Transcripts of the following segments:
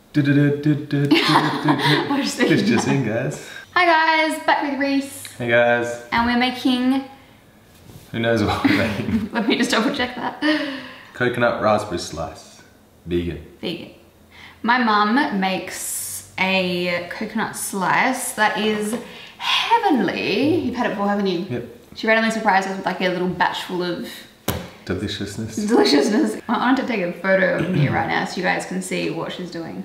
It's just in, guys. Hi guys, back with Reese. Hey guys. And we're making... Who knows what we're making? Let me just double check that. Coconut raspberry slice. Vegan. Vegan. My mum makes a coconut slice that is heavenly. You've had it before, haven't you? Yep. She randomly surprised us with like a little batch full of Deliciousness. deliciousness. I want to take a photo of me right now so you guys can see what she's doing.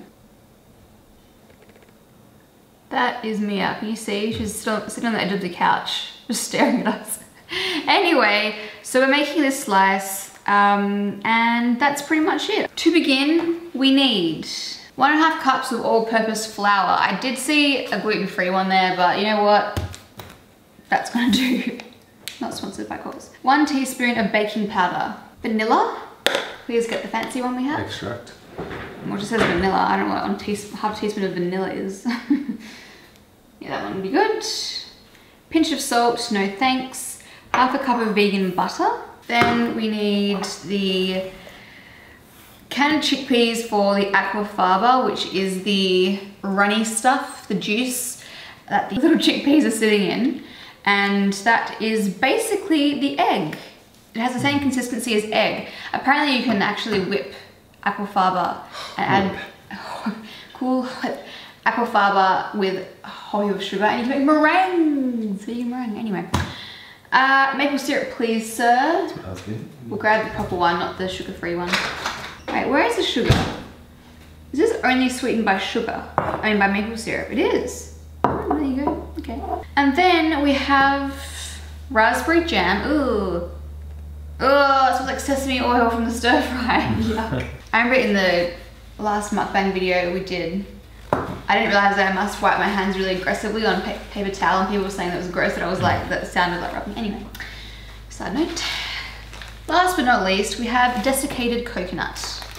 That is Mia. Can you see? She's still sitting on the edge of the couch, just staring at us. Anyway, so we're making this slice, and that's pretty much it. To begin, we need 1.5 cups of all-purpose flour. I did see a gluten-free one there, but you know what? That's gonna do. Not sponsored by Coles. 1 teaspoon of baking powder. Vanilla. Please get the fancy one we have. Extract. Well, it just says vanilla. I don't know what half a teaspoon of vanilla is. Yeah, that one would be good. Pinch of salt, no thanks. 1/2 cup of vegan butter. Then we need the canned chickpeas for the aquafaba, which is the runny stuff, the juice that the little chickpeas are sitting in. And that is basically the egg. It has the same consistency as egg. Apparently you can actually whip aquafaba and add cool whip aquafaba with a whole heap of sugar, and you can make meringues. Vegan meringue, anyway. Maple syrup, please, sir. That's what I was getting. We'll grab the proper one, not the sugar-free one. Wait, where is the sugar? Is this only sweetened by sugar? I mean, by maple syrup. It is. Oh, there you go. Okay. And then we have raspberry jam. Ooh. Oh, it smells like sesame oil from the stir fry. Yuck. I remember in the last mukbang video we did, I didn't realize that I must wipe my hands really aggressively on paper towel, and people were saying that was gross, that I was like, that sounded like rubbing. Anyway, side note. Last but not least, we have desiccated coconut.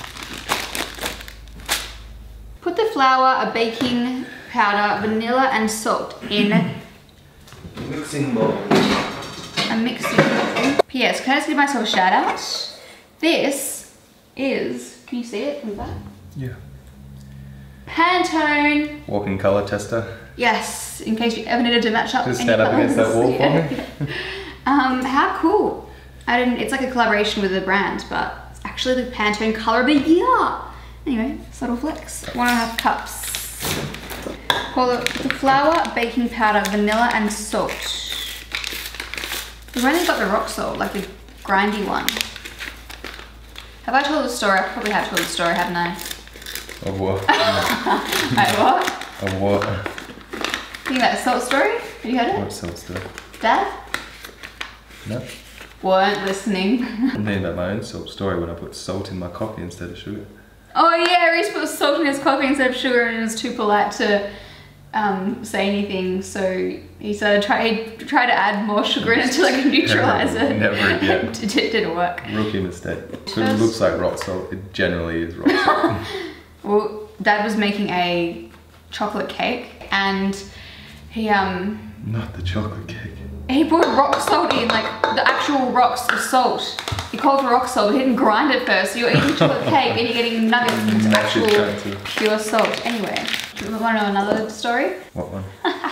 Put the flour, a baking powder, vanilla and salt in Mixing bowl. a mixing bowl. P.S. Can I just give myself a shout out? This is, can you see it from the back? Yeah. Pantone. Walking colour tester. Yes, in case you ever needed to match up. Just any stand up against that colours. wall for me. How cool. It's like a collaboration with the brand, but it's actually the Pantone Colour of the Year. Anyway, subtle flex. 1.5 cups. Pour the flour, baking powder, vanilla and salt. We've only got the rock salt, like the grindy one. Have I told the story? I probably have told the story, haven't I? Of what? Wait, what? Of what? Think about the salt story? Have you heard it? What salt stuff? Dad? No. Weren't listening. I'm thinking about my own salt story when I put salt in my coffee instead of sugar. Oh yeah, Reese put salt in his coffee instead of sugar and was too polite to say anything, so he started he tried to add more sugar in it to like neutralise it. Never again. It didn't work. Rookie mistake. So it looks like rock salt, it generally is rock salt. Well, Dad was making a chocolate cake and he Not the chocolate cake. he put rock salt in, like the actual rocks of salt. He called for rock salt, but he didn't grind it first, so you're eating chocolate cake and you're getting nuggets into actual pure salt. Anyway, do you want to know another story? What one?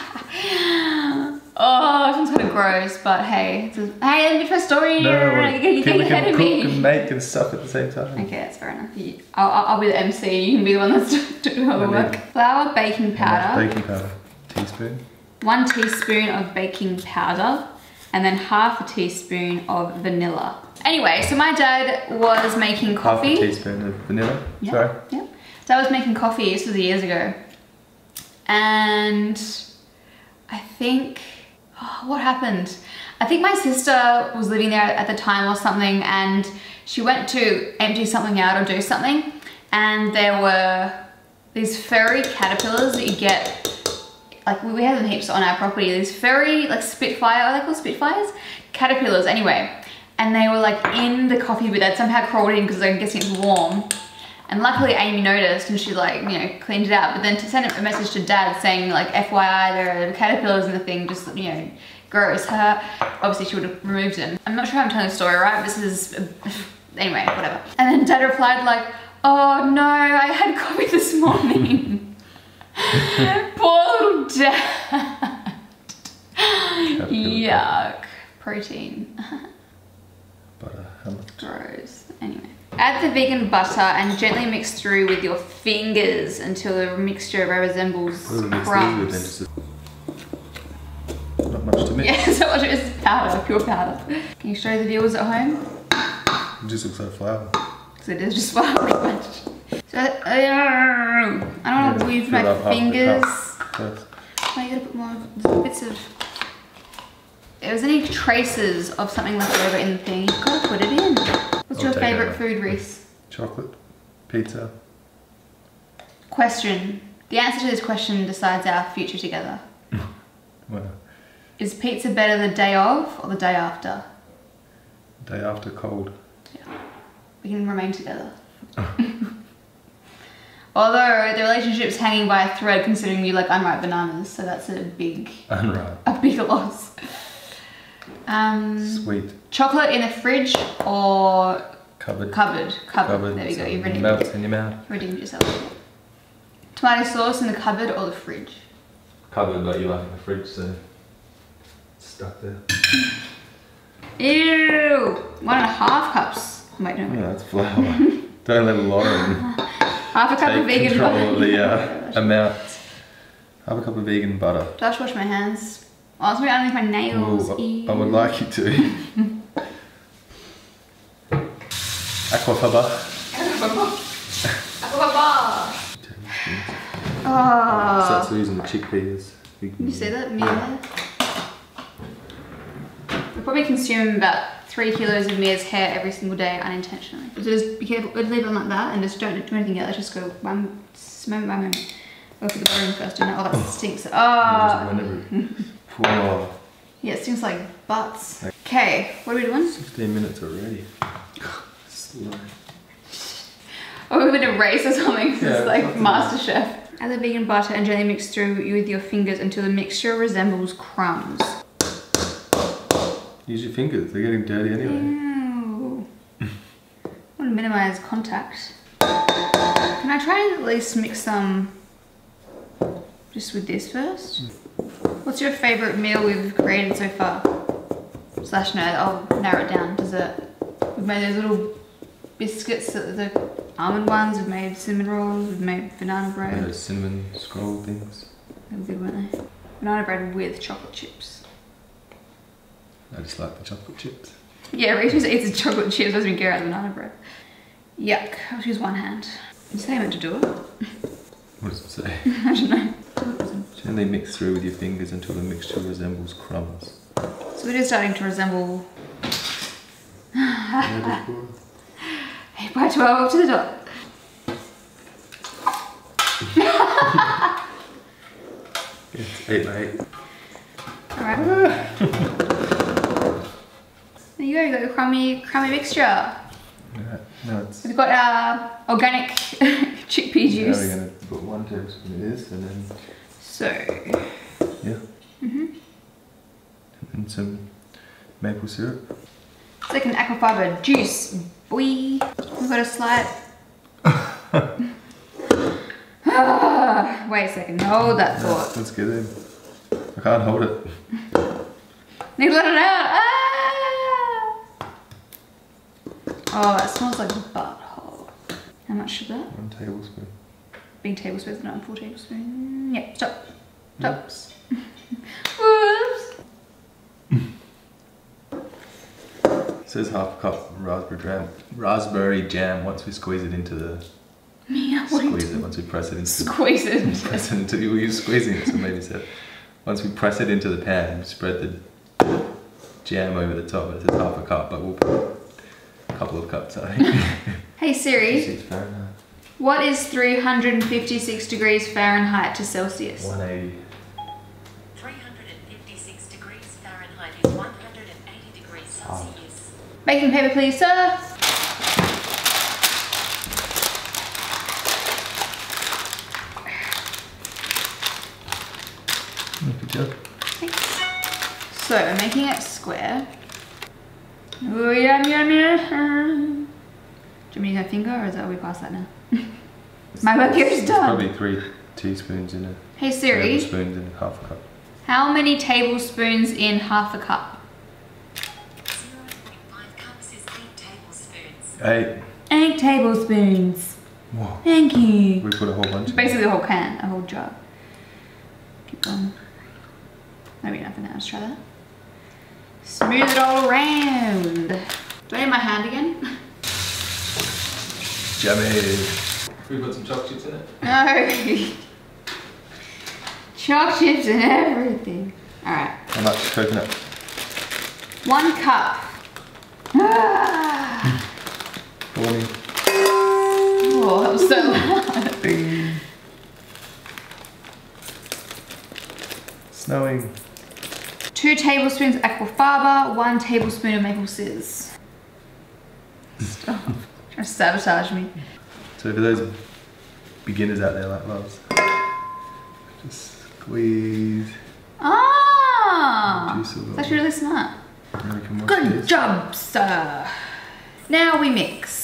Oh, this one's kind of gross, but hey. Hey, let me tell a story. No, you get ahead of cook me. and make and stuff at the same time. Okay, that's fair enough. I'll be the MC, you can be the one that's doing all the work. Flour, baking powder. Baking powder. Teaspoon. 1 teaspoon of baking powder, and then 1/2 teaspoon of vanilla. Anyway, so my dad was making coffee. 1/2 teaspoon of vanilla. Yep, Sorry. Yep. Dad was making coffee, this was years ago. And I think, what happened? I think my sister was living there at the time or something, and she went to empty something out or do something, and there were these furry caterpillars that you get, like we have them heaps on our property, these furry, like Spitfire, are they called Spitfires? Caterpillars, anyway. And they were like in the coffee, but they'd somehow crawled in because I'm guessing it's warm. And luckily Amy noticed and she like, you know, cleaned it out. But then to send a message to Dad saying like, FYI, there are caterpillars in the thing, just, you know, gross. Obviously she would have removed them. I'm not sure how I'm telling the story, right? This is, anyway, whatever. And then Dad replied like, Oh no, I had coffee this morning. Poor little dad. Yuck. Protein. Butter, how much? Gross. Anyway. Add the vegan butter and gently mix through with your fingers until the mixture resembles crumbs. Not much to mix. Yeah, so much. It's powder, pure powder. Can you show the viewers at home? It just looks like flour. So it is just flour pretty much. So I don't want to move my fingers. Oh, you gotta put more. There's bits of. If there's any traces of something left over in the thing, you've got to put it in. What's your favourite food, Reese? Chocolate, pizza. Question. The answer to this question decides our future together. Well, Is pizza better the day of or the day after? day after cold. Yeah. We can remain together. Although the relationship's hanging by a thread considering you like unripe bananas, so that's a big loss. Sweet. Chocolate in the fridge or Cupboard. Cupboard. There we go. You've redeemed melts in your mouth. Redeemed yourself. Tomato sauce in the cupboard or the fridge? Cupboard, but you like in the fridge, so it's stuck there. Ew! 1.5 cups. Wait, no. Yeah, that's flour. Don't let a lot in. Half a cup of vegan control butter. of the amount. Half a cup of vegan butter. Just wash my hands. Oh, it's underneath my nails. Ooh, I would like you to. Aquafaba. Aquafaba. Oh. Starts losing the chickpeas. Can you see that? Mia? We probably consume about 3 kilos of Mia's hair every single day unintentionally. So just be careful, leave it like that and just don't do anything else. Just go one moment by moment. Go for the butter in first. Oh, that stinks. Oh. Whoa. Yeah, it stinks like butts. Okay, what are we doing? 16 minutes already. Slow. Oh, we're gonna race or something. Yeah, It's like MasterChef. Add the vegan butter and gently mix through with your fingers until the mixture resembles crumbs. Use your fingers, they're getting dirty anyway. Ew. I want to minimize contact. Can I try and at least mix some just with this first? What's your favourite meal we've created so far? Slash no, I'll narrow it down. Dessert. We've made those little biscuits, the almond ones, we've made cinnamon rolls, we've made banana bread. Those cinnamon scroll things. They were good, weren't they? Banana bread with chocolate chips. I just like the chocolate chips. Yeah, Reese just eats the chocolate chips, doesn't care about the banana bread. Yuck, I'll use one hand. You say I meant to do it? What does it say? I don't know. Gently mix through with your fingers until the mixture resembles crumbs. So it is starting to resemble 8 by 12 to the dot. It's 8 by 8. Alright. There you go, you got your crummy mixture. Yeah, no, it's... We've got our organic chickpea juice. Now we're going to put 1 tablespoon of this and then... So... Yeah. And some maple syrup. It's like an aquafaba juice, boy. We've got a slight... Wait a second, hold that thought. Let's get in. I can't hold it. Need to let it out. Ah! Oh, that smells like a butthole. How much should that? 1 tablespoon. Big tablespoon, not 4 tablespoons. Yeah, stop. Stop. Oops. Whoops. It says half a cup raspberry jam once we squeeze it into the... Yeah, Squeeze it once we press it into... Squeeze it. Press it into... We use squeezing it, so maybe so. Once we press it into the pan, spread the jam over the top. It says half a cup, but we'll put a couple of cups, I think. Hey Siri, 6 Fahrenheit. what is 356 degrees Fahrenheit to Celsius? 180. 356 degrees Fahrenheit is 180 degrees Celsius. Baking paper please, sir. Good job. Thanks. So, we're making it square. Oh, yum, yum, yum. Do you want me to go finger or is that we past that now? My work here is done. Probably 3 teaspoons in a Hey Siri, tablespoons in half a cup. how many tablespoons in half a cup? 0.5 cups is 8 tablespoons. 8. 8 tablespoons. Whoa. Thank you. We put a whole bunch in. Basically a whole can, a whole jar. Keep going. Maybe nothing else. Try that. Smooth it all around. Do I need my hand again? Jammy. We put some chocolate chips in it. No. Choc chips and everything. Alright. How much coconut? 1 cup. Ah. Warning. Oh, that was so loud. Ding. Snowing. 2 tablespoons aquafaba, 1 tablespoon of maple scissors. Stop. Trying to sabotage me. So for those beginners out there like Loves, just squeeze. Ah! Juice a little That's actually really smart. Now we can wash Good this. job, sir. Now we mix.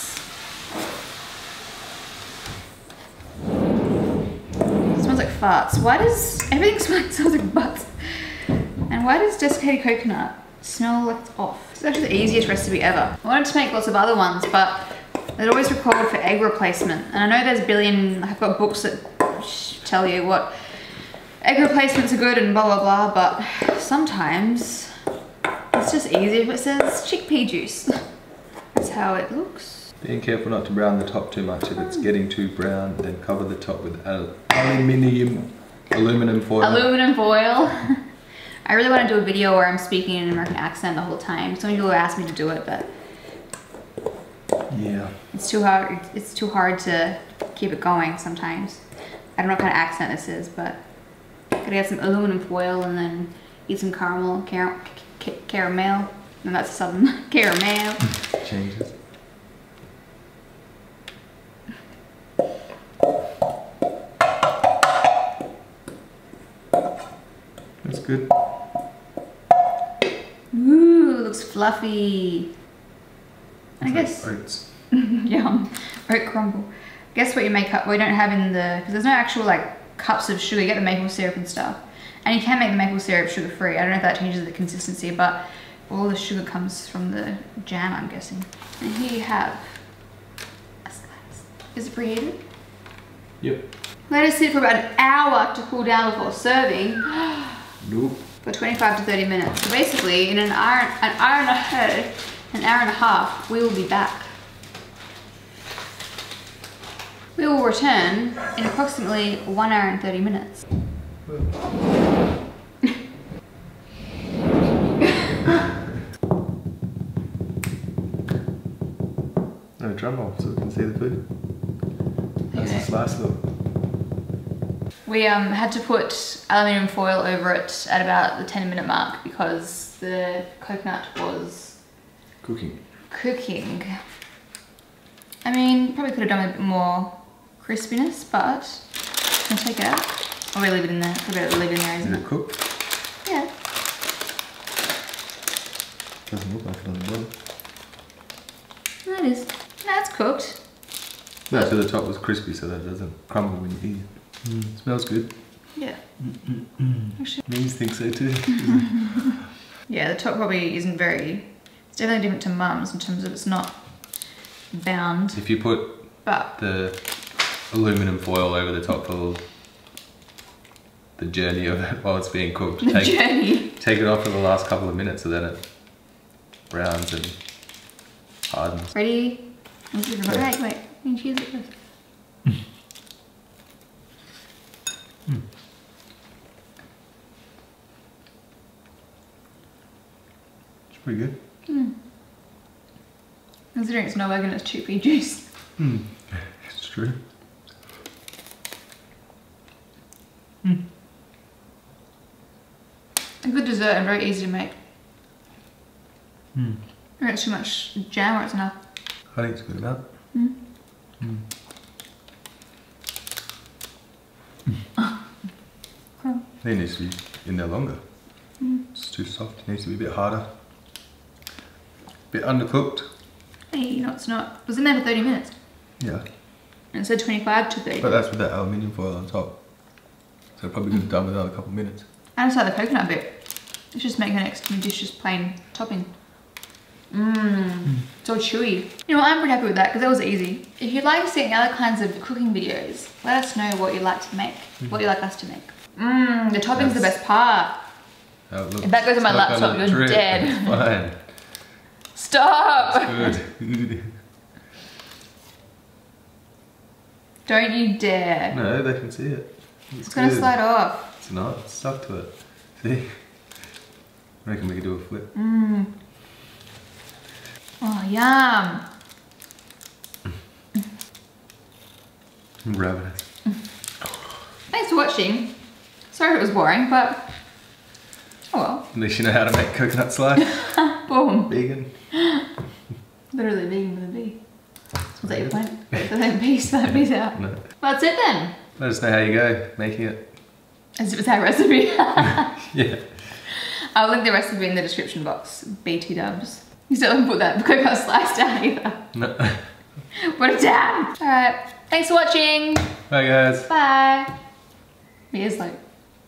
Smells like farts. Why does everything smells like butts? And why does desiccated coconut smell like it's off? It's actually the easiest recipe ever. I wanted to make lots of other ones, but they're always recalled for egg replacement. And I know there's a billion, I've got books that tell you what egg replacements are good and blah blah blah, but sometimes it's just easier if it says chickpea juice. That's how it looks. Being careful not to brown the top too much. If it's getting too brown, then cover the top with aluminum foil. Aluminum foil. I really want to do a video where I'm speaking in an American accent the whole time. Some people have asked me to do it, but Yeah. it's too hard. It's too hard to keep it going sometimes. I don't know what kind of accent this is, but gotta get some aluminum foil and then eat some caramel, caramel. And that's some caramel. Changes. That's good. Ooh, looks fluffy. I guess. Oats. Yum. Oat crumble. Guess what you make up? We don't have in the, because there's no actual like cups of sugar. You get the maple syrup and stuff. And you can make the maple syrup sugar free. I don't know if that changes the consistency, but all the sugar comes from the jam, I'm guessing. And here you have a slice. Is it preheated? Yep. Let it sit for about an hour to cool down before serving. Nope. For 25 to 30 minutes. So basically, in an hour and a half, we will be back. We will return in approximately 1 hour and 30 minutes. No drum roll so we can see the food. That's a slice look. We had to put aluminium foil over it at about the 10-minute mark because the coconut was Cooking. cooking. I mean, probably could have done a bit more crispiness, but I'm gonna take it out. Or we leave it in there. Probably better leave it in there, Is isn't it it? cooked? Yeah. Doesn't look like it on the bottom. No, it is. No, it's cooked. No, so the top was crispy so that it doesn't crumble when you eat it. Smells good. Yeah. Means think so too. Yeah, the top probably isn't very, it's definitely different to Mum's in terms of it's not bound, If you put but the aluminum foil over the top for the journey of it while it's being cooked, the journey. take it off for the last couple of minutes so that it browns and hardens. Ready? Wait, you choose it first. It's pretty good. Considering it's no egg and it's chickpea juice. It's true. A good dessert and very easy to make. I don't think it's too much jam or it's enough. I think it's good enough. It needs to be in there longer. It's too soft. It needs to be a bit harder. Bit undercooked. Hey, no, it's not. It was in there for 30 minutes. Yeah. And it said 25 to 30. But that's with that aluminium foil on top. So probably could have done with another couple of minutes. I just like the coconut bit. Let's just make the next dish just plain topping. Mmm, so chewy. You know what, I'm pretty happy with that because that was easy. If you'd like to see any other kinds of cooking videos, let us know what you'd like to make, what you'd like us to make. Mmm, the topping's the best part. If that goes on my laptop, you're dead. It's fine. Stop! It's good. Don't you dare. No, they can see it. It's gonna slide off. It's not, it's stuck to it. See? I reckon we could do a flip. Mmm. Oh, yum. Ravenous. Thanks for watching. Sorry if it was boring, but oh well. At least you know how to make coconut slide. Boom. Vegan. Literally vegan with a V. Was that your point? So then peace out. No. Well, that's it then. Let us know how you go making it. As if it's our recipe. Yeah. I'll link the recipe in the description box. BT dubs. You still haven't put that coconut slice down either. No. Put it down. Alright. Thanks for watching. Bye guys. Bye. Mia's like